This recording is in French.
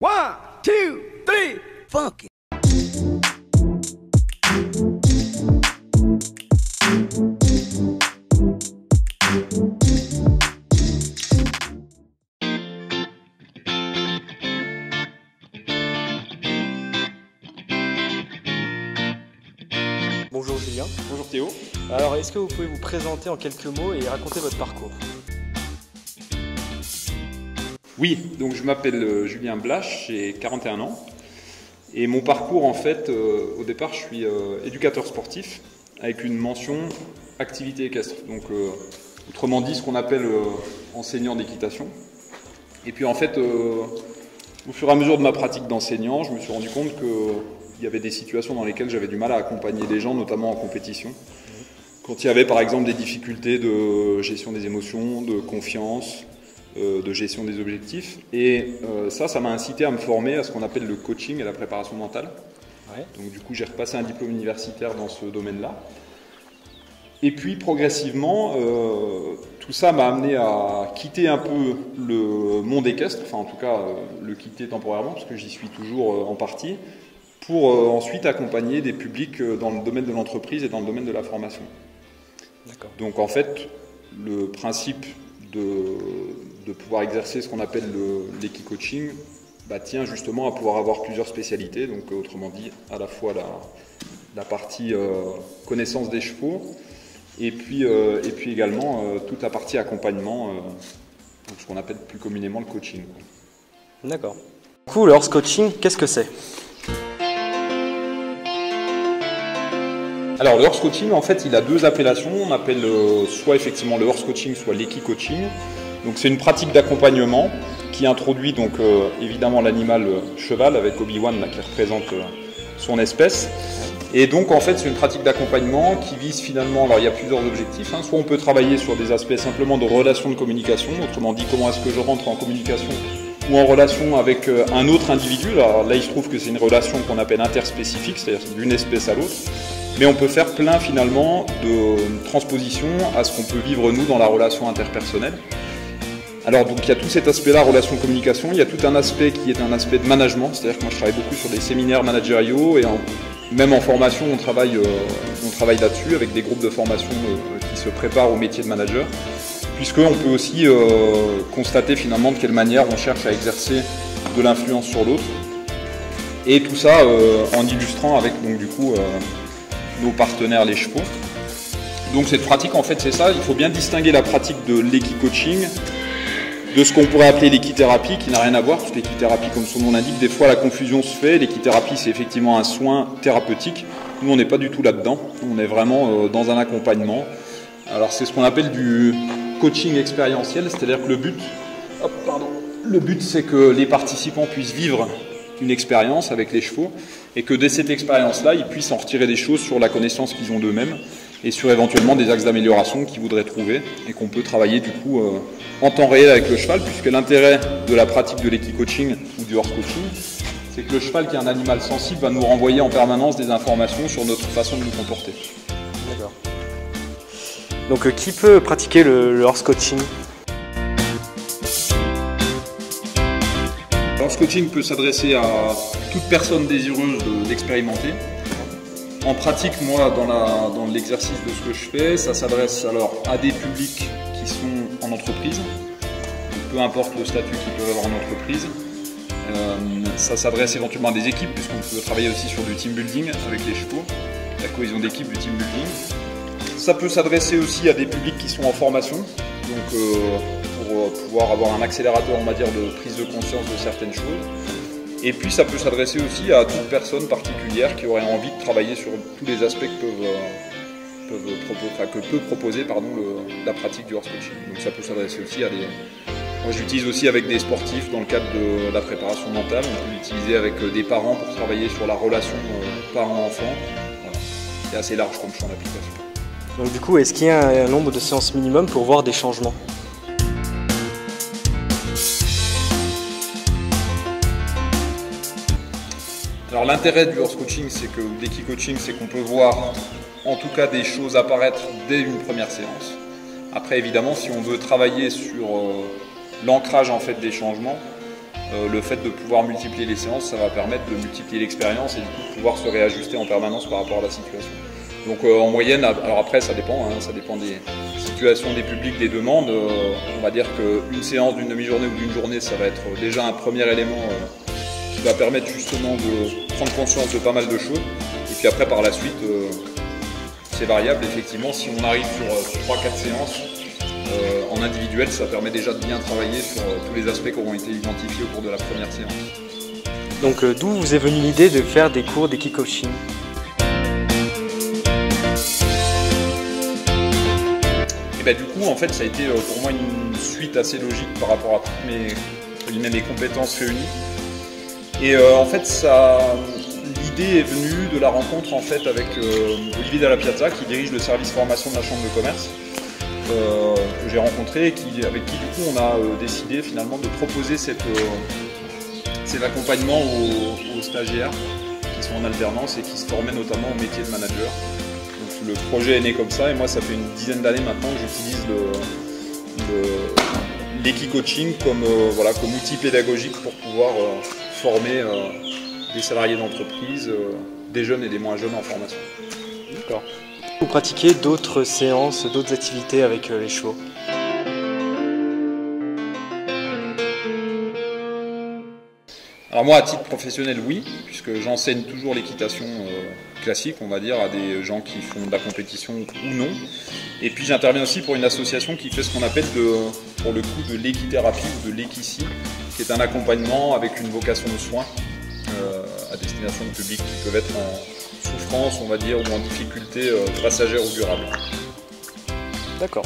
One, two, three, funk it. Bonjour Julien. Bonjour Théo. Alors, est-ce que vous pouvez vous présenter en quelques mots et raconter votre parcours? Oui, donc je m'appelle Julien Blache, j'ai 41 ans. Et mon parcours, en fait, au départ, je suis éducateur sportif avec une mention activité équestre. Donc, autrement dit, ce qu'on appelle enseignant d'équitation. Et puis, en fait, au fur et à mesure de ma pratique d'enseignant, je me suis rendu compte qu'il y avait des situations dans lesquelles j'avais du mal à accompagner les gens, notamment en compétition. Quand il y avait, par exemple, des difficultés de gestion des émotions, de confiance, de gestion des objectifs. Et ça m'a incité à me former à ce qu'on appelle le coaching et la préparation mentale. Ouais. Donc du coup, j'ai repassé un diplôme universitaire dans ce domaine-là. Et puis progressivement, tout ça m'a amené à quitter un peu le monde équestre, enfin en tout cas le quitter temporairement, parce que j'y suis toujours en partie, pour ensuite accompagner des publics dans le domaine de l'entreprise et dans le domaine de la formation. D'accord. Donc en fait, le principe de pouvoir exercer ce qu'on appelle l'équi-coaching tient justement à pouvoir avoir plusieurs spécialités, donc autrement dit à la fois la partie connaissance des chevaux et puis également toute la partie accompagnement, donc ce qu'on appelle plus communément le coaching. D'accord. Du coup, le horse coaching, qu'est-ce que c'est? Alors le horse coaching, en fait, il a deux appellations. On appelle soit effectivement le horse coaching, soit l'équi-coaching. Donc c'est une pratique d'accompagnement qui introduit donc évidemment l'animal cheval avec Obi-Wan qui représente son espèce. Et donc en fait c'est une pratique d'accompagnement qui vise finalement, alors il y a plusieurs objectifs, soit on peut travailler sur des aspects simplement de relation de communication, autrement dit comment est-ce que je rentre en communication ou en relation avec un autre individu. Alors là il se trouve que c'est une relation qu'on appelle interspécifique, c'est-à-dire d'une espèce à l'autre. Mais on peut faire plein finalement de transpositions à ce qu'on peut vivre nous dans la relation interpersonnelle. Alors donc il y a tout cet aspect-là, relation communication, il y a tout un aspect qui est un aspect de management, c'est-à-dire que moi je travaille beaucoup sur des séminaires managériaux et même en formation on travaille là-dessus avec des groupes de formation qui se préparent au métier de manager, puisqu'on peut aussi constater finalement de quelle manière on cherche à exercer de l'influence sur l'autre, et tout ça en illustrant avec donc du coup nos partenaires les chevaux. Donc cette pratique en fait c'est ça, il faut bien distinguer la pratique de l'équi-coaching de ce qu'on pourrait appeler l'équithérapie, qui n'a rien à voir, parce que l'équithérapie, comme son nom l'indique, des fois la confusion se fait. L'équithérapie, c'est effectivement un soin thérapeutique. Nous, on n'est pas du tout là-dedans. On est vraiment dans un accompagnement. Alors, c'est ce qu'on appelle du coaching expérientiel, c'est-à-dire que le but, c'est que les participants puissent vivre une expérience avec les chevaux et que de cette expérience-là, ils puissent en retirer des choses sur la connaissance qu'ils ont d'eux-mêmes et sur éventuellement des axes d'amélioration qu'ils voudraient trouver et qu'on peut travailler du coup en temps réel avec le cheval, puisque l'intérêt de la pratique de l'équi-coaching ou du horse coaching, c'est que le cheval, qui est un animal sensible, va nous renvoyer en permanence des informations sur notre façon de nous comporter. D'accord. Donc qui peut pratiquer le horse coaching? Le horse coaching peut s'adresser à toute personne désireuse d'expérimenter. En pratique, moi, dans l'exercice de ce que je fais, ça s'adresse alors à des publics qui sont en entreprise, peu importe le statut qu'ils peuvent avoir en entreprise. Ça s'adresse éventuellement à des équipes, puisqu'on peut travailler aussi sur du team building avec les chevaux, la cohésion d'équipe, du team building. Ça peut s'adresser aussi à des publics qui sont en formation, donc pour pouvoir avoir un accélérateur, on va dire, de prise de conscience de certaines choses. Et puis ça peut s'adresser aussi à toute personne particulière qui aurait envie de travailler sur tous les aspects que peut proposer la pratique du horse coaching. Donc ça peut s'adresser aussi à des... Moi j'utilise aussi avec des sportifs dans le cadre de la préparation mentale. On peut l'utiliser avec des parents pour travailler sur la relation parent-enfant. Voilà. C'est assez large comme champ d'application. Donc du coup, est-ce qu'il y a un nombre de séances minimum pour voir des changements? Alors l'intérêt du horse coaching, ou de l'équi-coaching, c'est qu'on peut voir en tout cas des choses apparaître dès une première séance. Après évidemment, si on veut travailler sur l'ancrage en fait des changements, le fait de pouvoir multiplier les séances, ça va permettre de multiplier l'expérience et du coup de pouvoir se réajuster en permanence par rapport à la situation. Donc en moyenne, alors après ça dépend des situations, des publics, des demandes. On va dire qu'une séance d'une demi-journée ou d'une journée, ça va être déjà un premier élément qui va permettre justement de prendre conscience de pas mal de choses. Et puis après par la suite, c'est variable effectivement. Si on arrive sur 3-4 séances, en individuel, ça permet déjà de bien travailler sur tous les aspects qui auront été identifiés au cours de la première séance. Donc d'où vous est venue l'idée de faire des cours d'Eki-Coaching? Et du coup, en fait, ça a été pour moi une suite assez logique par rapport à toutes mes compétences réunies. Et en fait, l'idée est venue de la rencontre en fait avec Olivier Dalla Piazza, qui dirige le service formation de la Chambre de commerce, que j'ai rencontré et avec qui du coup on a décidé finalement de proposer ces accompagnements aux stagiaires qui sont en alternance et qui se formaient notamment au métier de manager. Donc le projet est né comme ça et moi ça fait une dizaine d'années maintenant que j'utilise l'Eki-Coaching comme outil pédagogique pour pouvoir former des salariés d'entreprise, des jeunes et des moins jeunes en formation. D'accord. Vous pratiquez d'autres séances, d'autres activités avec les chevaux? Alors moi, à titre professionnel, oui, puisque j'enseigne toujours l'équitation classique, on va dire, à des gens qui font de la compétition ou non. Et puis j'interviens aussi pour une association qui fait ce qu'on appelle pour le coup de l'équithérapie ou de l'équicie, qui est un accompagnement avec une vocation de soins à destination de publics qui peuvent être en souffrance, on va dire, ou en difficulté passagère ou durable. D'accord.